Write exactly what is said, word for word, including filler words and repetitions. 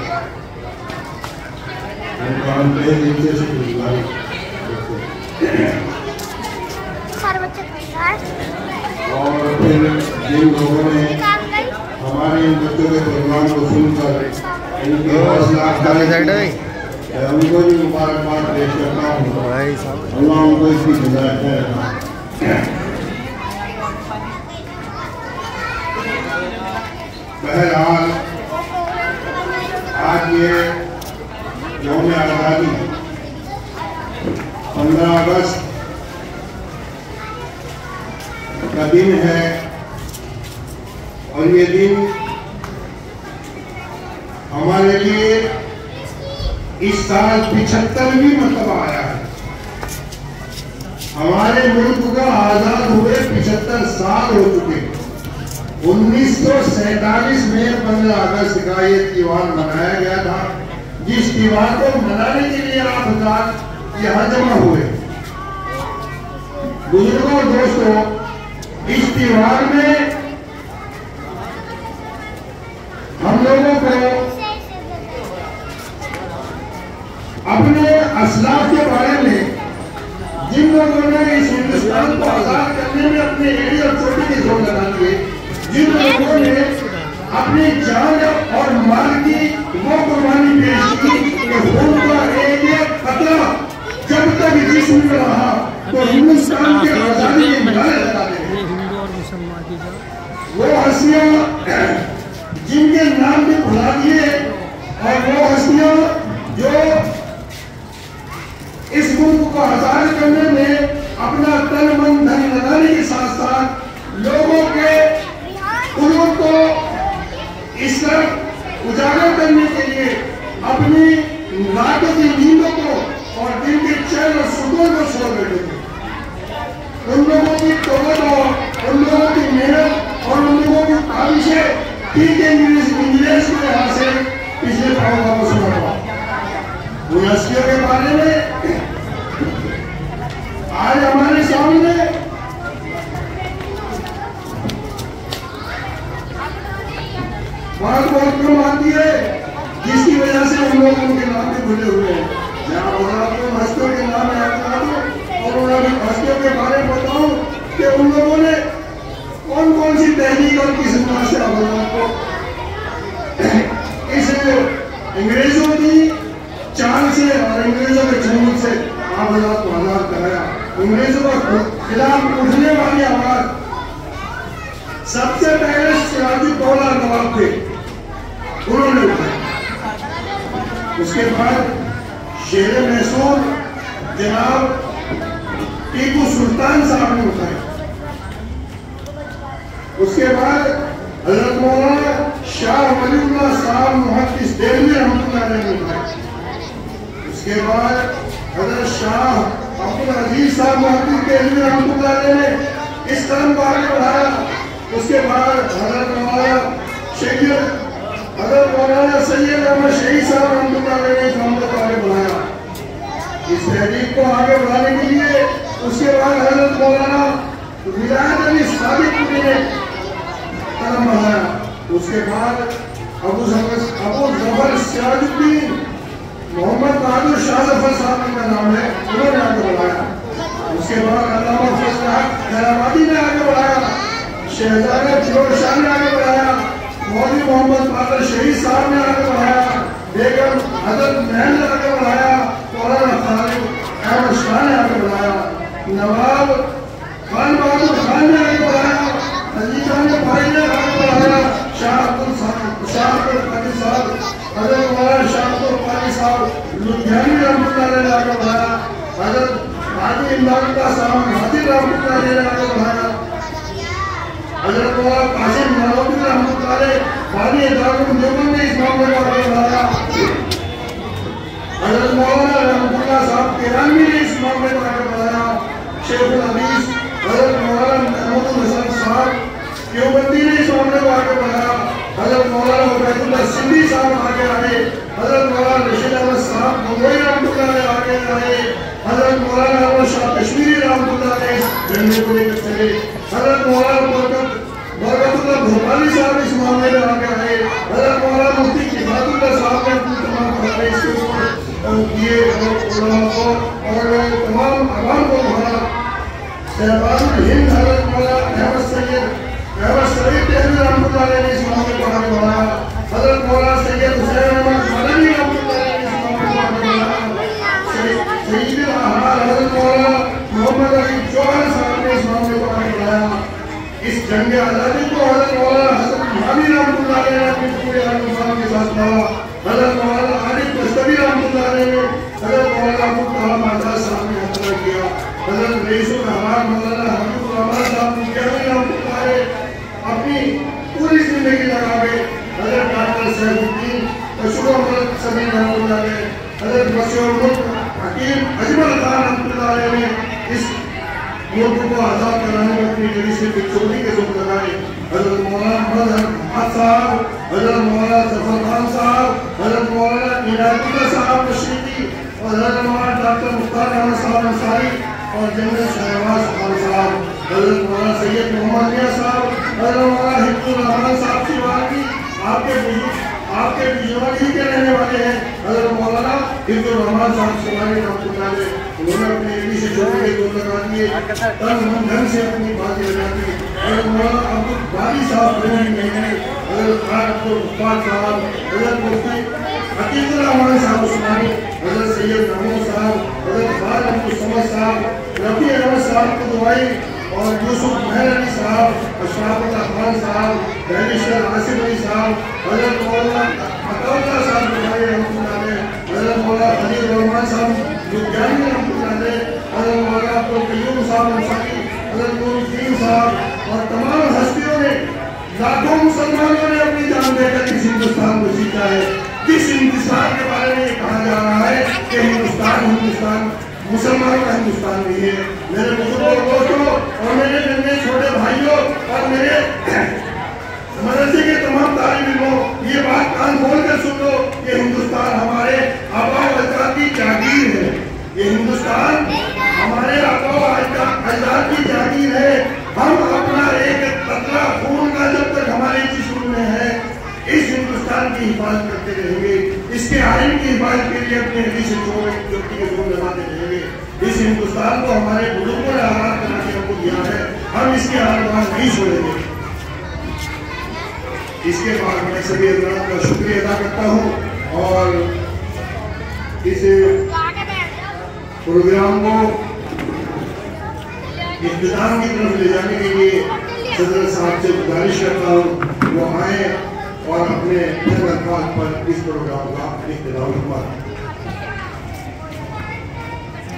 और फिर जिन लोगों ने हमारे इन बच्चों के प्रोग्राम को सुनकर इनकी हौसला अफजाई उनको भी मुबारकबाद पेश करता हूँ। अल्लाह उनको इसकी हिदायत करेगा। बहरहाल आज ये यौम आज़ादी पंद्रह अगस्त का दिन है और ये दिन हमारे लिए इस साल पिछहत्तरवीं मतलब आया है। हमारे मुल्क को आजाद हुए पिछहत्तर साल हो चुके। उन्नीस सौ सैतालीस में पंद्रह अगस्त का ये त्योहार मनाया गया था, जिस त्योहार को मनाने के लिए आप हजार यहाँ जमा हुए। बुजुर्गों और दोस्तों, इस त्योहार में हम लोगों को अपने असलाफ के बारे में, जिन लोगों ने इस हिंदुस्तान को आजाद करने में अपने एड़ी और चोटी की जोर लगा दिए, जिन लोगों ने अपनी जान और माल की वो कुर्बानी पेश की कि खून का एक एक कतरा जब तक जिस्म में रहा तो हिंदुस्तान के आजादी के नारे लगाते हैं। वो हस्तियां जिनके नाम भी भुला दिए और वो हस्तियां जो इस मुल्क को आजाद करने में अपना तन मन धन लगाने के साथ साथ लोगों के कुलूब को इस तरफ उजागर करने के लिए अपनी रातों की नींदों को और दिन के चैन और सुकून को छोड़ बैठे थे। उन लोगों की तोबत और उन लोगों की मेहनत और उन लोगों की काविशें ठीक इंग्लिश इंग्लिश के यहाँ से पिछले पाँव का सुना हुआ। उन हस्तियों के बारे में आज हमारे सामने बात बहुत कम आती है, जिसकी वजह से हम लोग उनके नाम भी भूले हुए हैं। मैं आपको हस्तियों के नाम याद करा दूं और उन हस्तियों के बारे में बताऊं कि उन लोगों ने कौन कौन सी तहरीक और किस तरह से अवदान को इस अंग्रेजों की चाल से और अंग्रेजों के चंगुल से आजाद को आजाद कराया। अंग्रेजों के खिलाफ उठने वाली आवाज सबसे पहले सिराजुद्दौला नवाब थे, उन्होंने उठाया। उसके बाद शेर मैसूर जनाब टीपू सुल्तान साहब ने उठाया। उसके बाद हजरत मौलाना शाह वलीउल्लाह साहब मुहद्दिस देलवी रहमतुल्लाह अलैह ने उठाया। उसके बाद हजरत शाह अब्दुल अजीज साहब मुहद्दिस देलवी रहमतुल्लाह अलैह ने इस कदम को आगे बढ़ाया। उसके बाद हजरत मौलाना शहीद हजरत मौलाना सैयद अहमद शहीद साहब रहमतुल्लाह अलैह ने इस मामले को आगे बढ़ाया, इस तहरीक को आगे बढ़ाने के लिए। उसके बाद हजरत मौलाना विलायत अली सादिक ने कदम बढ़ाया। उसके बाद अबू अबू जफर सिराजुद्दीन मोहम्मद बहादुर शाह जफर साहब का नाम है, उन्होंने आगे बढ़ाया। उसके बाद अल्लामा फजल हक हैदराबादी ने आगे बढ़ाया, शहजादा फिरोज शाह ने आगे बढ़ाया, मौलवी मोहम्मद बादल शहीद साहब ने आगे बढ़ाया, बेगम हजरत महल ने आगे बढ़ाया, मौलाना खालिद अहमद शाह ने आगे बढ़ाया, नवाब खान बहादुर खान ने आगे बढ़ाया, अली खान भाई ने आगे बढ़ाया, शाह अब्दुल शाह अब्दुल कादिर साहब, हजरत मौलाना शाह अब्दुल कादिर साहब लुधियानी रहमतुल्लाह अलैह ने आगे बढ़ाया, हजरत हाजी इमरान का साहब हाजी रहमतुल्लाह अलैह ने आगे बढ़ाया, हजरत मौलाना कासिम नवाबी रहमतुल्लाह अलैह वाली दारुल देवबंद ने इस मामले को आगे बढ़ाया, हजरत मौलाना रहमतुल्लाह साहब केरानी ने इस मामले को आगे बढ़ाया, शेखुल हदीस हजरत मौलाना महमूद हसन साहब देवबंदी ने इस मामले को आगे बढ़ाया, हजरत मौलाना उबैदुल्लाह सिंधी साहब आगे आए, हजरत मौलाना रशीद अहमद साहब मुंबई रहमतुल्लाह अलैह आगे आए, हजरत मौलाना अहमद शाह कश्मीरी रहमतुल्लाह अलैह झंडे को लेकर चले, हजरत मौलाना बरकत बरकतुल्लाह भोपाली साहब इस मामले में आगे आए, हजरत मौलाना मुफ्ती किफायतुल्लाह साहब ने सैयद हुसैन अहमद मदनी शहीद अहमद हजरत मौलाना मोहम्मद अली चौहान साहब ने इस मामले को आगे बढ़ाया। इस जंग आजादी को हजरत मौलाना हसन भाभी रहमतुल्लाह अलैह ने अपने पूरे आलम के साथ लड़ा। हजरत मौलाना आरिफ दस्तवी रहमतुल्लाह अलैह ने हजरत मौलाना अब्दुल कलाम आजाद साहब ने हत्या किया। हजरत रईसुल रहमान मौलाना हबीबुर रहमान साहब ने अपनी पूरी जिंदगी लगा के हजरत डॉक्टर सैफुद्दीन तशुर अहमद समीर रहमतुल्लाह अलैह, हजरत मशहूर मुल्क हकीम अजमल खान रहमतुल्लाह अलैह ने इस मुल्क को आजाद कराने में अपनी जड़ी से बिचौली के जोर लगाए। हजरत मौलाना अहमद साहब, हजरत मौलाना जफर खान साहब, हजरत मौलाना इनायतुल्लाह साहब मशरिकी और हजरत मौलाना डॉक्टर मुख्तार अहमद साहब अंसारी और जनरल शहबाज खान साहब, हजरत मौलाना सैयद मोहम्मद मियां साहब, हजरत मौलाना हिब्बुर रहमान साहब शिवानी आपके बुजुर्ग आपके बिजवानी के रहने वाले हैं। हजरत मौलाना हिब्बुर रहमान साहब शिवानी रहमतुल्लाह अलैह, उन्होंने अपने एडी से छोटे के जोर लगा दिए, तन मन धन से अपनी बात लगा दी। हजरत मौलाना अब्दुल बारी साहब नहीं नहीं हजरत खान अब्दुल मुख्तार साहब, हजरत मुफ्ती हकीमुर रहमान साहब उस्मानी, हजरत सैयद नमो साहब, हजरत खान अब्दुल समद साहब, रफी अहमद साहब को दुआई और यूसुफ महर अली साहब, अशराफुल्लाह खान साहब, बैरिस्टर आसिफ अली साहब, हजरत मौलाना अताउल्लाह साहब बुखारी रहमतुल्लाह अलैह, हजरत मौलाना खलील रहमान साहब लुधियानी रहमतुल्लाह अलैह, हजरत मौलाना अब्दुल कयूम साहब अंसारी, हजरत नूरुद्दीन साहब और तमाम हस्तियों ने, लाखों मुसलमानों ने अपनी जान देकर इस हिंदुस्तान को जीता है। जिस हिंदुस्तान के बारे में कहा जा रहा है कि हिंदुस्तान हिंदुस्तान मुसलमानों का हिंदुस्तान नहीं है। मेरे बुजुर्गों दोस्तों और मेरे नन्हे छोटे भाइयों और मेरे मदरसे के तमाम तालिब इल्मों, ये बात कान खोल कर सुन लो, ये हिंदुस्तान हमारे आबा व अजदाद की जागीर है। ये हिंदुस्तान हमारे आबा व अजदाद की जागीर है। हम अपना एक कतरा खून का जब तक हमारे जिस्म में है, इस हिंदुस्तान की हिफाजत करते रहेंगे, इसके आइन की हिफाजत के लिए अपने हदी से चोटी के जोर लगाते रहेंगे। इस हिंदुस्तान को हमारे बुजुर्गों ने आजाद करा के हमको दिया है, हम इसके आलमान नहीं छोड़ेंगे। इसके बाद मैं सभी हजरात का शुक्रिया अदा करता हूँ और इस प्रोग्राम को इख्तिताम की तरफ ले जाने के लिए सदर साहब से गुजारिश करता हूँ वो आए और अपने अल्फाज पर इस प्रोग्राम का इख्तिताम फरमाएं।